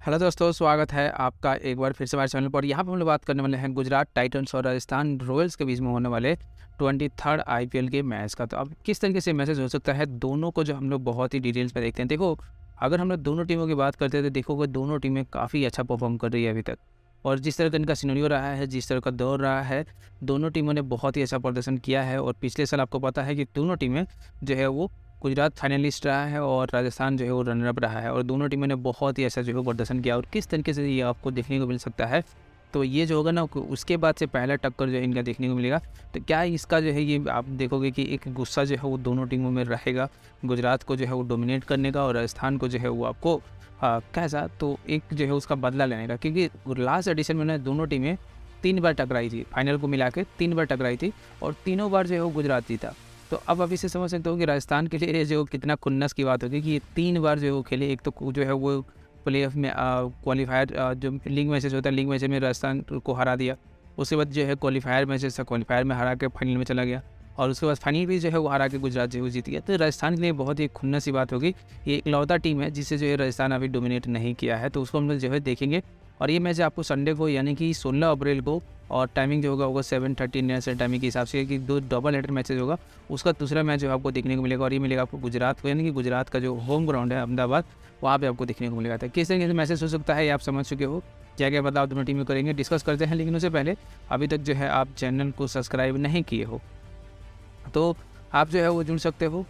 Hello दोस्तों, स्वागत है आपका एक बार फिर से हमारे चैनल पर। यहाँ पर हम लोग बात करने वाले हैं गुजरात टाइटंस और राजस्थान रॉयल्स के बीच में होने वाले 23rd आईपीएल के मैच का। तो अब किस तरीके से मैसेज हो सकता है दोनों को, जो हम लोग बहुत ही डिटेल्स में देखते हैं। देखो, अगर हम लोग दोनों टीमों की बात करते हैं तो देखोगे दोनों टीमें काफ़ी अच्छा परफॉर्म कर रही है अभी तक। और जिस तरह का इनका सिनेरियो रहा है, जिस तरह का दौर रहा है, दोनों टीमों ने बहुत ही अच्छा प्रदर्शन किया है। और पिछले साल आपको पता है कि दोनों टीमें जो है वो गुजरात फाइनलिस्ट रहा है और राजस्थान जो है वो रनर अप रहा है। और दोनों टीमों ने बहुत ही अच्छा जो है प्रदर्शन किया। और किस तरीके से ये आपको देखने को मिल सकता है, तो ये जो होगा ना, उसके बाद से पहला टक्कर जो है इनका देखने को मिलेगा। तो क्या इसका जो है ये आप देखोगे कि एक गुस्सा जो है वो दोनों टीमों में रहेगा, गुजरात को जो है वो डोमिनेट करने का, और राजस्थान को जो है वो आपको कैसा तो एक जो है उसका बदला लेने का। क्योंकि लास्ट एडिशन में ना दोनों टीमें 3 बार टकराई थी, फाइनल को मिला के 3 बार टकराई थी, और तीनों बार जो है वो गुजरात जीता। तो अब आप इसे समझ सकते हो कि राजस्थान के लिए जो कितना खुन्नस की बात होगी कि ये 3 बार जो है वो खेले। एक तो जो है वो प्ले ऑफ में क्वालिफायर जो लीग मैचेस होता है, लीग मैचेस में राजस्थान को हरा दिया। उसके बाद जो है क्वालिफायर मैचेस था, क्वालिफायर में हरा के फाइनल में चला गया, और उसके बाद फाइनल भी जो है वो हरा के गुजरात जो है वो जीत गया। तो राजस्थान के लिए बहुत ही खुन्नस की बात होगी। ये इकलौता टीम है जिसे जो है राजस्थान अभी डोमिनेट नहीं किया है, तो उसको हम लोग जो है देखेंगे। और ये मैच आपको संडे को यानी कि 16 अप्रैल को, और टाइमिंग जो होगा 7:30 इंडियन स्टैंडर्ड टाइमिंग के हिसाब से, कि 2 डबल हेडर मैचेज होगा। उसका दूसरा मैच जो आपको देखने को मिलेगा, और ये मिलेगा आपको गुजरात को, यानी कि गुजरात का जो होम ग्राउंड है अहमदाबाद, वहाँ पे आपको देखने को मिलेगा। था किस तरीके से मैसेज हो सकता है ये आप समझ चुके हो। क्या क्या बदलाव दोनों टीमें करेंगे डिस्कस करते हैं, लेकिन उससे पहले अभी तक जो है आप चैनल को सब्सक्राइब नहीं किए हो तो आप जो है वो जुड़ सकते हो।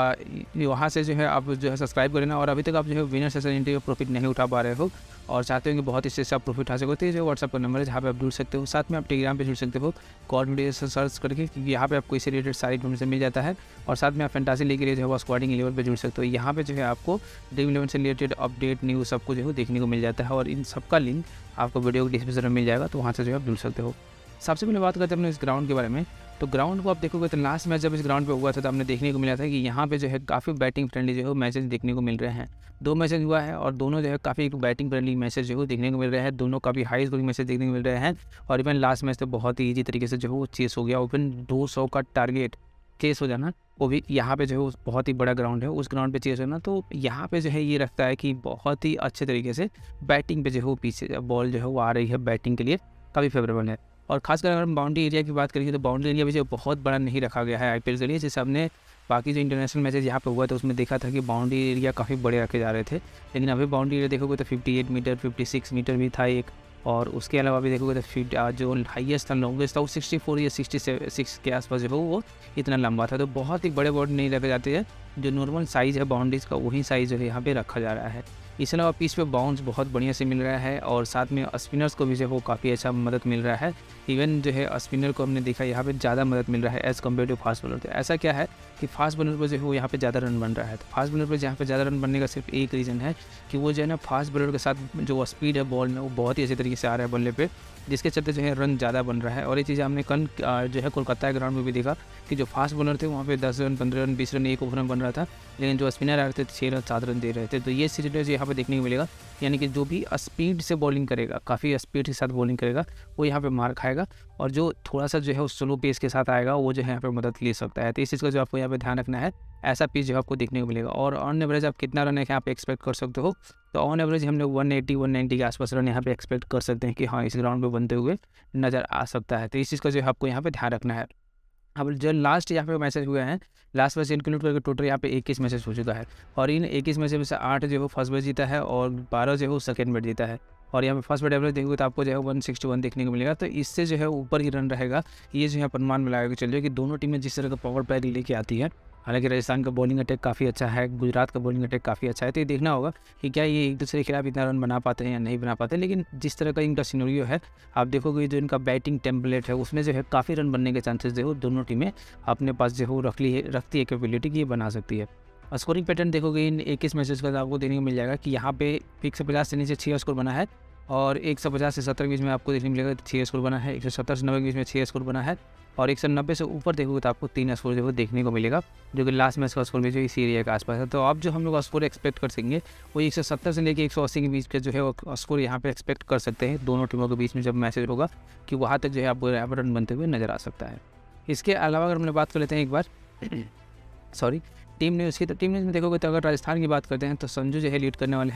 वहाँ से जो है आप जो है सब्सक्राइब कर लेना। और अभी तक आप जो है विनर सेशन एंट्री का प्रॉफिट नहीं उठा पा रहे हो और चाहते हो कि बहुत इससे आप प्रॉफिट हासिल होते हैं, जो व्हाट्सअप का नंबर है जहाँ पे आप जुड़ सकते हो। साथ में आप टेलीग्राम पे जुड़ सकते हो कॉल वीडियो से सर्च करके, क्योंकि यहाँ पे आपको इससे रिलेटेड सारी इन्फॉर्मेशन मिल जाता है। और साथ में आप फैंटासी लीग के लिए जो है वो स्क्वाडिंग लेवल पर जुड़ सकते हो। यहाँ पे जो है आपको ड्रीम 11 से रिलेटेड अपडेट न्यूज़ सबको जो है देखने को मिल जाता है, और इन सबका लिंक आपको वीडियो के डिस्क्रिप्शन में मिल जाएगा, तो वहाँ से जो है आप जुड़ सकते हो। सबसे पहले बात करते हैं अपने इस ग्राउंड के बारे में। तो ग्राउंड को आप देखोगे तो लास्ट मैच जब इस ग्राउंड पे हुआ था तो आपने देखने को मिला था कि यहाँ पे जो है काफ़ी बैटिंग फ्रेंडली जो है मैचेस देखने को मिल रहे हैं। 2 मैचेस हुआ है और दोनों जो है काफ़ी बैटिंग फ्रेंडली मैचेस जो है देखने को मिल रहे हैं। दोनों काफ़ी हाई स्कोरिंग मैचेस देखने को मिल रहे हैं। और इवन लास्ट मैच तो बहुत ही ईजी तरीके से जो है वो चेस हो गया। इवन 200 का टारगेट चेस हो जाना, वो भी यहाँ पे जो है वो बहुत ही बड़ा ग्राउंड है, उस ग्राउंड पे चेस होना, तो यहाँ पे जो है ये रखता है कि बहुत ही अच्छे तरीके से बैटिंग पे जो है वो पीछे बॉल जो है वो आ रही है, बैटिंग के लिए काफ़ी फेवरेबल है। और खासकर अगर हम बाउंड्री एरिया की बात करेंगे तो बाउंड्री एरिया भी जो बहुत बड़ा नहीं रखा गया है आईपीएल के लिए। जैसे हमने बाकी जो इंटरनेशनल मैचेज यहाँ पे हुआ था उसमें देखा था कि बाउंड्री एरिया काफ़ी बड़े रखे जा रहे थे, लेकिन अभी बाउंड्री एरिया देखोगे तो 58 मीटर 56 मीटर भी था एक। और उसके अलावा भी देखोगे तो जो हाईएस्ट था, लॉन्गेस्ट था, वो 64 या 66 के आसपास जो है वो इतना लंबा था। तो बहुत ही बड़े बाउंड्री नहीं रखे जाते हैं, जो नॉर्मल साइज़ है बाउंड्रीज़ का वही साइज़ जो है यहाँ पे रखा जा रहा है। इसके अलावा पिच पे बाउंस बहुत बढ़िया से मिल रहा है, और साथ में स्पिनर्स को भी जो है वो काफ़ी अच्छा मदद मिल रहा है। इवन जो है स्पिनर को हमने देखा यहाँ पे ज़्यादा मदद मिल रहा है as compared to fast bowler. तो ऐसा क्या है कि फास्ट बॉलर पर जो है वो यहाँ पे ज़्यादा रन बन रहा है। तो फास्ट बॉलर पर यहाँ पे ज़्यादा रन बनने का सिर्फ एक रीज़न है कि वो जो है ना फास्ट बॉलर के साथ जो स्पीड है बॉल में वो बहुत ही अच्छे तरीके से आ रहा है बल्ले पे, जिसके चलते जो है रन ज़्यादा बन रहा है। और ये चीज़ हमने कल जो है कोलकाता ग्राउंड में भी देखा कि जो फास्ट बॉलर थे वहाँ पे 10 रन 15 रन 20 रन एक ओवर में बन रहा था, लेकिन जो स्पिनर आ रहे थे 6 रन 7 रन दे रहे थे। तो ये सीरीज यहाँ पे देखने को मिलेगा, यानी कि जो भी स्पीड से बॉलिंग करेगा, काफ़ी स्पीड के साथ बॉलिंग करेगा, वो यहाँ पे मार खाएगा, और जो थोड़ा सा जो है उस स्लो पेस के साथ आएगा वो जो है यहाँ पे मदद ले सकता है। तो इस चीज़ का जो आपको यहाँ पे ध्यान रखना है, ऐसा पिच जो आपको देखने को मिलेगा। और ऑन एवरेज आप कितना रन है यहाँ पे एक्सपेक्ट कर सकते हो, तो ऑन एवरेज हम लोग 180-190 के आसपास रन यहाँ पे एक्सपेक्ट कर सकते हैं कि हाँ इस ग्राउंड पे बनते हुए नज़र आ सकता है। तो इस चीज़ का जो है आपको यहाँ पे ध्यान रखना है। अब जो लास्ट यहाँ पे मैसेज हुए हैं, लास्ट मैच इंक्लूड करके टोटल यहाँ पे 21 मैसेज हो चुका है, और इन 21 मैच में से 8 जो है फर्स्ट बैट जीता है और 12 जो है वो सेकेंड बैट जीता है। और यहाँ पे फर्स्ट बैट एवरेज देखोगे तो आपको जो है 161 देखने को मिलेगा। तो इससे जो है ऊपर ही रन रहेगा। ये जो है अनुमान में लगा के चलिए कि दोनों टीमें जिस तरह का पावर प्ले लेके आती है, हालांकि राजस्थान का बॉलिंग अटैक काफ़ी अच्छा है, गुजरात का बॉलिंग अटैक काफ़ी अच्छा है, तो ये देखना होगा कि क्या ये एक दूसरे के खिलाफ इतना रन बना पाते हैं या नहीं बना पाते। लेकिन जिस तरह का इनका सिनेरियो है, आप देखोगे जो इनका बैटिंग टेम्पलेट है उसमें जो है काफ़ी रन बनने के चांसेस जो है दोनों टीमें अपने पास जो है रखती है कैपेबिलिटी की ये बना सकती है। स्कोरिंग पैटर्न देखोगे इन 21 मैचेस का आपको देखने को मिल जाएगा कि यहाँ पे 150 से नीचे 6 स्कोर बना है, और 150 से 70 के बीच में आपको देखने को मिलेगा 6 स्कोर बना है, 170 से 90 के बीच में 6 स्कोर बना है, और 190 से ऊपर देखोगे तो आपको 3 स्कोर जो है देखने को मिलेगा, जो कि लास्ट मैच का स्कोर भी जो इसी एरिया के आसपास है। तो अब जो हम लोग स्कोर एक्सपेक्ट कर सकेंगे वो 170 से लेकर 180 के बीच का जो है वो स्कोर यहाँ पे एक्सपेक्ट कर सकते हैं दोनों टीमों के बीच में जब मैचेज होगा, कि वहाँ तक जो है आपको यहाँ पर रन बनते हुए नजर आ सकता है। इसके अलावा अगर हम लोग बात कर लेते हैं एक बार सॉरी टीम न्यूज़ की, तो टीम न्यूज़ में देखोगे तो अगर राजस्थान की बात करते हैं तो संजू जो है लीड करने वाले हैं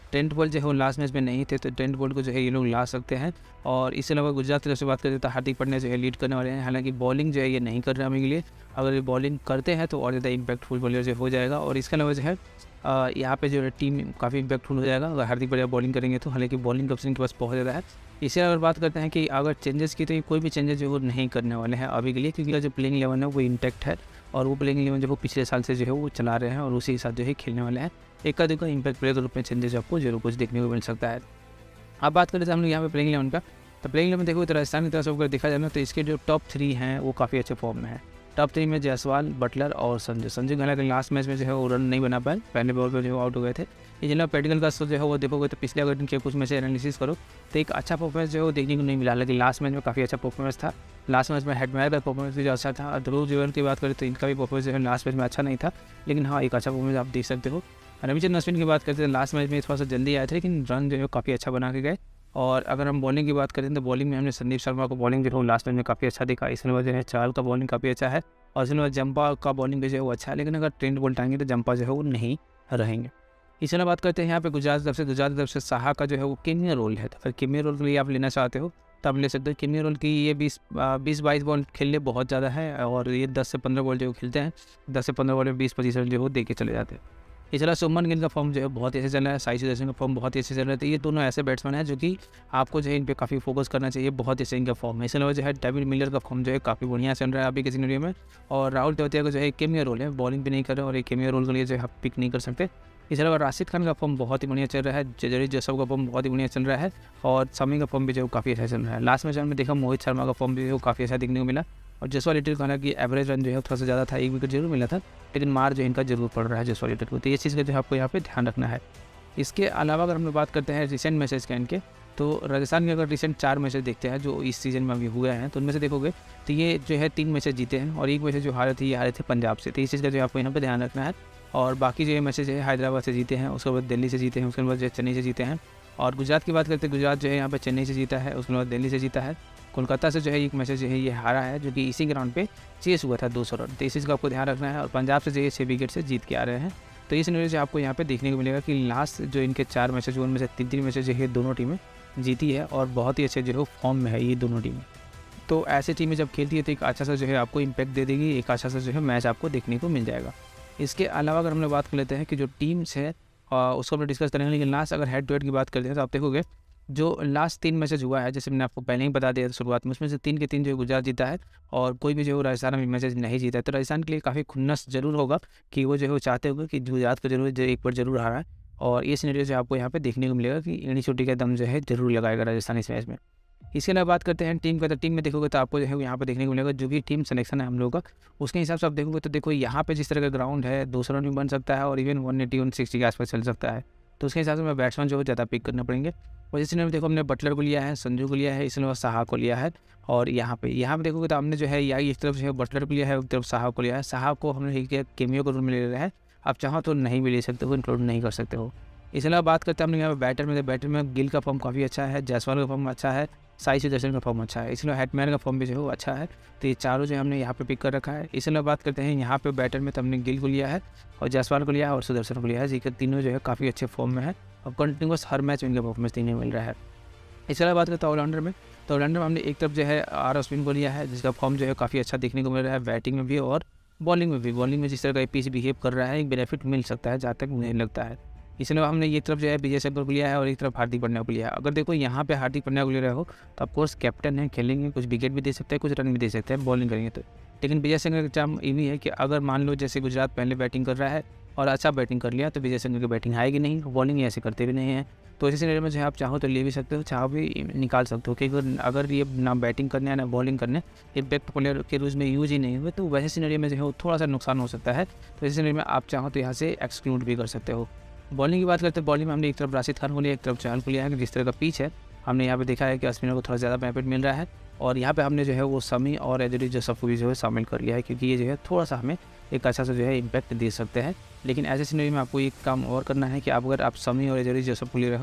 ट्रेंट बोल्ट जो है वो लास्ट मैच में नहीं थे, तो ट्रेंट बोल्ट को जो है ये लोग ला सकते हैं। और इसके अलावा गुजरात की तरफ से बात करें तो हार्दिक पांड्या जो है लीड करने वाले हैं। हालांकि बॉलिंग जो है ये नहीं कर रहे हैं अभी के लिए, अगर ये बॉलिंग करते हैं तो और ज़्यादा इम्पैक्टफुल बॉलर जो हो जाएगा। और इसके अलावा जो है यहाँ पे जो है टीम काफ़ी इम्पैक्टफुल हो जाएगा अगर हार्दिक पांड्या बॉलिंग करेंगे तो। हालांकि बॉलिंग ऑप्शन के पास बहुत ज़्यादा है। इसे अगर बात करते हैं कि अगर चेंजेस की, तो ये कोई भी चेंजेस जो वो नहीं करने वाले हैं अभी के लिए, क्योंकि जो प्लेइंग 11 है वो इंटैक्ट है। और वो प्लेइंग 11 जो वो पिछले साल से जो है वो चला रहे हैं और उसी के साथ जो है खेलने वाले हैं। एक आधे का इम्पैक्ट प्लेयर के रूप में चेंजेस आपको जरूर कुछ देखने को मिल सकता है। अब बात करें तो हम लोग यहाँ पे प्लेइंग 11 का, तो प्लेइंग 11 देखो तो राजस्थान की तरफ से अगर देखा जाए ना, तो इसके जो टॉप 3 हैं वो काफ़ी अच्छे फॉर्म में है। टॉप 3 में जायसवाल, बटलर और संजू। हालांकि लास्ट मैच में जो है वो रन नहीं बना पाए, पहले बॉल पर जो है आउट हो गए थे। ये जनरल पेडिकल का जो है वो देखोगे तो पिछले अगर इनके कुछ मैच एनालिसिस करो तो एक अच्छा परफॉर्मेंस जो है वो देखने को नहीं मिला। लेकिन लास्ट मैच में काफ़ी अच्छा परफॉर्मेंस था। लास्ट मैच में हेडमैयर का परफॉर्मेंस भी जो अच्छा था। ध्रुव जुरैल की बात करें तो इनका भी परफॉर्मेंस जो है लास्ट मैच में अच्छा नहीं था, लेकिन हाँ एक अच्छा परफॉर्मेंस आप देख सकते हो। रविचंद्रन अश्विन की बात करते हैं, लास्ट मैच में थोड़ा सा जल्दी आए थे, लेकिन रन जो है काफ़ी अच्छा बना के गए। और अगर हम बॉलिंग की बात करें तो बॉलिंग में हमने संदीप शर्मा को बॉलिंग जो है लास्ट मैच में काफ़ी अच्छा दिखा। इसके अलावा जो है चाहल का बॉलिंग काफ़ी अच्छा है और इसके अलावा जंपा का बॉलिंग भी जो है वो अच्छा है। लेकिन अगर ट्रेंट बोल्ट आएंगे तो जंपा जो है वो नहीं रहेंगे। इसके अलावा बात करते हैं यहाँ पे गुजरात की तरफ से साहा का जो है वो केमिया रोल है। तो अगर केमिया रोल के लिए आप लेना चाहते हो तो आप ले सकते हो। केमिया रोल की ये 20-22 बॉल खेलने बहुत ज़्यादा है और ये 10 से 15 बॉल जो खेलते हैं, 10 से 15 बॉल में 20-25 रन जो वो दे के चले जाते हैं। इसके अलावा शुभमन गिल का फॉर्म जो है बहुत ही अच्छा चल रहा है, साई सुदर्शन का फॉर्म बहुत ही अच्छा चल रहा है। तो ये दोनों ऐसे बैट्समैन हैं जो कि आपको जो है इन पे काफ़ी फोकस करना चाहिए, बहुत ही अच्छा इनका फॉर्म है। इसके अलावा जो है डेविड मिलर का फॉर्म जो है काफ़ी बढ़िया चल रहा है अभी के सिनेरियो में। और राहुल तेवतिया का जो है केमिया रोल है, बॉलिंग भी नहीं कर रहे और एक केमिया रोल के लिए जो है आप पिक नहीं कर सकते। इसके अलावा राशिद खान का फॉर्म बहुत ही बढ़िया चल रहा है, जडेजा जोसेफ का फॉर्म बहुत ही बढ़िया चल रहा है और शमी का फॉर्म भी जो है काफ़ी अच्छा चल रहा है। लास्ट मैच में देखा मोहित शर्मा का फॉर्म भी काफ़ी अच्छा देखने को मिला और जसवाल लिटिल खाना की एवरेज रन जो है थोड़ा सा ज़्यादा था, 1 विकेट जरूर मिला था, लेकिन मार जो इनका जरूर पड़ रहा है जसवाल लिटिल को। तो ये चीज़ का जो है आपको यहाँ पे ध्यान रखना है। इसके अलावा अगर हम लोग बात करते हैं रिसेंट मैचेस के इनके, तो राजस्थान के अगर रिसेंट 4 मैचेस देखते हैं जो इस सीज़न में अभी हुए हैं, तो उनमें से देखोगे तो ये जो है 3 मैचेस जीते हैं और एक मैच जो हारे थे ये हारे थे पंजाब से। तो इस चीज़ का जो आपको यहाँ पे ध्यान रखना है। और बाकी जो ये मैचेज है हैदराबाद से जीते हैं, उसके बाद दिल्ली से जीते हैं, उसके बाद जो चेन्नई से जीते हैं। और गुजरात की बात करते हैं, गुजरात जो है यहाँ पे चेन्नई से जीता है, उसके बाद दिल्ली से जीता है। कोलकाता से जो है एक मैचेज जो है ये हारा है, जो कि इसी ग्राउंड पे चेस हुआ था 200 रन। तो इस चीज़ का आपको ध्यान रखना है। और पंजाब से जो है 6 विकेट से जीत के आ रहे हैं। तो इस सिनेरियो से आपको यहाँ पे देखने को मिलेगा कि लास्ट जो इनके 4 मैचेज उनमें से 3 मैचेज जो है दोनों टीमें जीती है और बहुत ही अच्छे जो है फॉर्म में है ये दोनों टीमें। तो ऐसी टीमें जब खेलती है तो एक अच्छा सा जो है आपको इम्पैक्ट दे देगी, एक अच्छा सा जो है मैच आपको देखने को मिल जाएगा। इसके अलावा अगर हम लोग बात कर लेते हैं कि जो टीम्स है उसको हम डिस्कस करेंगे, लेकिन लास्ट अगर हेड टू हेड की बात करते हैं तो आप देखोगे जो लास्ट 3 मैचेज हुआ है, जैसे मैंने आपको पहले ही बता दिया था शुरुआत में, उसमें से 3 के 3 जो है गुजरात जीता है और कोई भी जो है राजस्थान में मैचेज नहीं जीता है। तो राजस्थान के लिए काफ़ी खुन्नस जरूर होगा कि वो जो है वो चाहते होंगे कि गुजरात को जरूर एक बार जरूर हारा है। और ये सिनेरियो जो आपको यहाँ पे देखने को मिलेगा कि एड़ी चोटी का दम जो है जरूर लगाएगा राजस्थान इस मैच में। इसके अलावा बात करते हैं टीम का, तो टीम में देखोगे तो आपको जो है यहाँ पे देखने को मिलेगा जो भी टीम सिलेक्शन है हम लोगों का, उसके हिसाब से आप देखोगे तो देखो यहाँ पे जिस तरह का ग्राउंड है 200 रन भी बन सकता है और इवन 180-160 के आसपास चल सकता है। तो उसके हिसाब से मैं बैट्समैन जो है ज़्यादा पिक करने पड़ेंगे। और इसी में देखो हमने बटलर को लिया है, संजू को लिया है, इसके अलावा साहा को लिया है। और यहाँ पे देखोगे तो हमने जो है या एक तरफ जो है बटलर को लिया है, एक तरफ साहा को लिया है। साहा को हमने केमियो के रूल में ले रहा है, आप चाहो तो नहीं भी ले सकते हो, इंक्लूड नहीं कर सकते हो। इसके अलावा बात करते हैं हमने यहाँ पे बैटर में गिल का फॉर्म काफ़ी अच्छा है, जायसवाल का फॉर्म अच्छा है, साई सुदर्शन का फॉर्म अच्छा है, इसलिए हेटमैन का फॉर्म भी जो है वो अच्छा है। तो ये चारों जो हमने यहाँ पे पिक कर रखा है। इसके अलावा बात करते हैं यहाँ पे बैटर में तो हमने गिल को लिया है और जायसवाल को लिया है और सुदर्शन को लिया है, जी तीनों जो है काफ़ी अच्छे फॉर्म में है और कंटिन्यूस हर मैच इनका परफॉर्मेंस देखने मिल रहा है। इसके अलावा बात करते हैं ऑलराउंडर में, तो ऑलराउंडर में हमने एक तरफ जो है आर अश्विन को लिया है, जिसका फॉर्म जो है काफ़ी अच्छा देखने को मिल रहा है, बैटिंग में भी और बॉलिंग में भी। बॉलिंग में जिस तरह का पीस बिहेव कर रहा है एक बेनिफिट मिल सकता है जहाँ तक मुझे लगता है। इसलिए हमने एक तरफ जो है विजय शंकर को लिया है और एक तरफ हार्दिक पांड्या को लिया है। अगर देखो यहाँ पे हार्दिक पांड्या को ले रहे हो तो ऑफकोर्स कैप्टन है, खेलेंगे, कुछ विकेट भी दे सकते हैं, कुछ रन भी दे सकते हैं बॉलिंग करेंगे तो। लेकिन विजय शंकर का चाम ये भी है कि अगर मान लो जैसे गुजरात पहले बैटिंग कर रहा है और अच्छा बैटिंग कर लिया तो विजय शंकर की बैटिंग आएगी नहीं, बॉलिंग ऐसे करते भी नहीं है। तो इसी सिनेरियो में जो है आप चाहो तो ले भी सकते हो, चाहो भी निकाल सकते हो, क्योंकि अगर ये ना बैटिंग करने ना बॉलिंग करने इम्पैक्ट प्लेयर के रूज में यूज ही नहीं हुए तो वैसे सिनेरियो में जो है थोड़ा सा नुकसान हो सकता है। तो इसी सिनेरियो में आप चाहो तो यहाँ से एक्सक्लूड भी कर सकते हो। बॉलिंग की बात करते हैं, बॉलिंग में हमने एक तरफ राशिद खान को लिया, एक तरफ चहल को लिया है। जिस तरह का पिच है हमने यहाँ पे देखा है कि स्पिनर को थोड़ा ज़्यादा बेनिफिट मिल रहा है और यहाँ पे हमने जो है वो शमी और जडेजा जोसेफ को भी जो है शामिल कर लिया है, क्योंकि ये जो है थोड़ा सा हमें एक अच्छा सा जो है इम्पैक्ट दे सकते हैं। लेकिन ऐसे सिनेरियो में आपको एक काम और करना है कि आप अगर आप शमी और जडेजा जोसेफ को ले रहे हो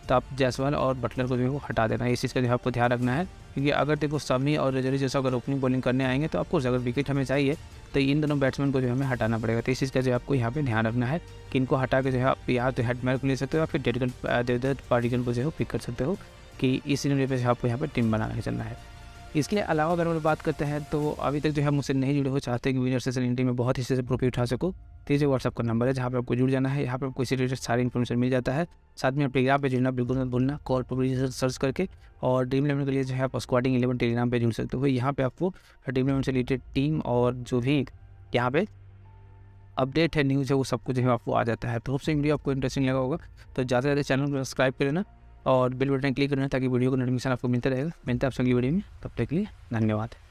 तो आप जायसवाल और बटलर को जो है वो हटा देना है। इस चीज़ का जो है आपको ध्यान रखना है, क्योंकि अगर देखो शमी और रजौरी जैसा अगर ओपनिंग बॉलिंग करने आएंगे तो आपको अगर विकेट हमें चाहिए तो इन दोनों बैट्समैन को जो हमें हटाना पड़ेगा। तो इस चीज़ का जो आपको यहाँ पे ध्यान रखना है कि इनको हटा के जो है आप यहाँ तो हेडमैन को ले सकते हो या फिर देवदत्त पाडिक्कल को जो है पिक कर सकते हो कि इस सिनेरियो पे आपको यहाँ पर टीम बना के चलना है। इसके अलावा अगर हम बात करते हैं तो अभी तक जो है मुझसे नहीं जुड़े हो, चाहते हैं कि विनर सेशन इंडिया में बहुत ही से प्रॉफिट उठा सको, तो ये व्हाट्सअप का नंबर है जहाँ पे आपको जुड़ जाना है। यहाँ पे आपको इसी रिलेटेड सारी इन्फॉर्मेशन मिल जाता है। साथ में आप टेलीग्राम पे जुड़ना बिल्कुल मत भूलना, कॉल पर सर्च करके, और ड्रीम 11 के लिए जो है आप स्क्वाडिंग 11 टेलीग्राम पे जुड़ सकते हो। यहाँ पे आपको ड्रीम 11 से रिलेटेड टीम और जो भी यहाँ पे अपडेट है, न्यूज़ है, वो सब कुछ जो है आपको आ जाता है। तो होप से वीडियो आपको इंटरेस्टिंग लगा होगा, तो ज़्यादा से ज़्यादा चैनल को सब्सक्राइब कर लेना और बेल बटन क्लिक करना ताकि वीडियो को नोटिफिकेशन आपको मिलता रहेगा। मिलता है आप अगली वीडियो में, तब तक के लिए धन्यवाद।